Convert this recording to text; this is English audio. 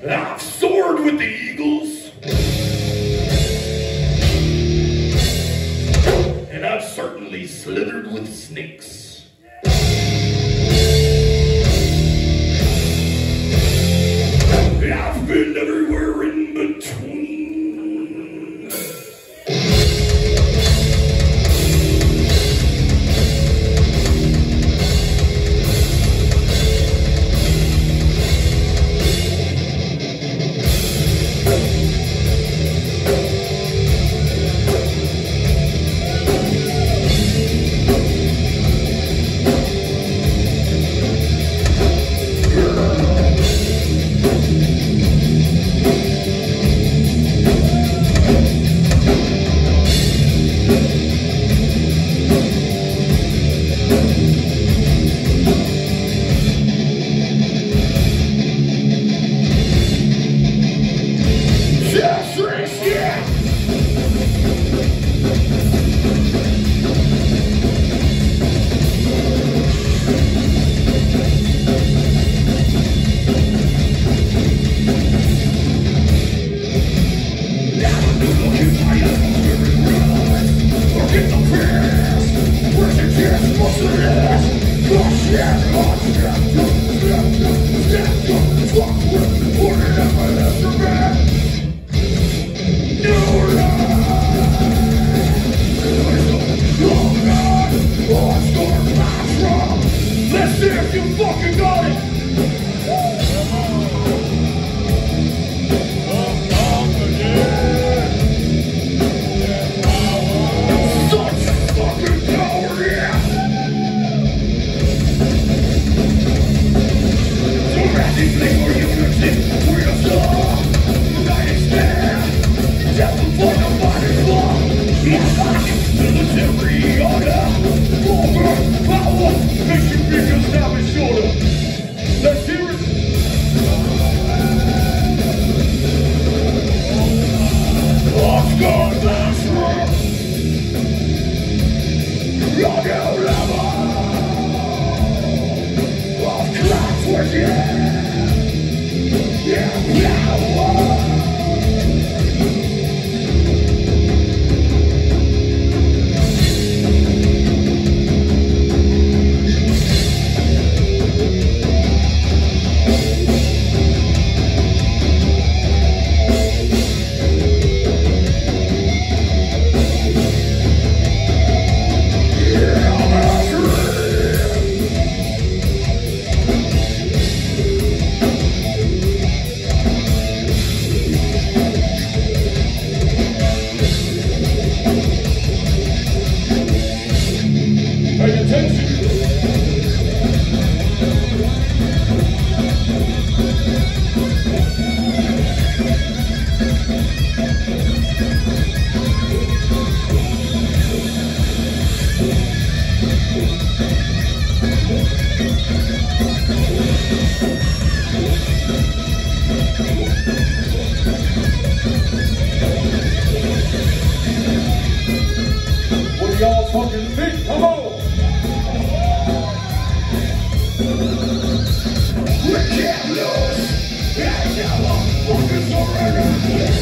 I've soared with the eagles. And I've certainly slithered with snakes. I've been everywhere in between. Let's see if you fucking got it! Such fucking power, yeah! So rapid place for you to exist, we're the star, united stand, just before the fighting fall, yeah, military order, over power, mission vehicles now is shorter. Let's hear it! Oscar Bashir! Radio level of class with you! Yeah. Y'all fucking think, come on! We can't lose! Yeah, fucking surrender!